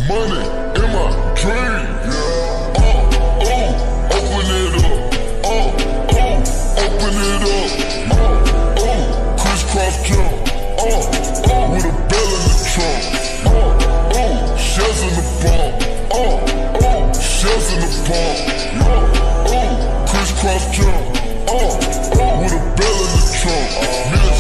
money in my dream. Open it up. Open it up. Crisscross jump. With a bell in the trunk. Shells in the bump. Shells in the bump. Crisscross jump. With a bell in the trunk.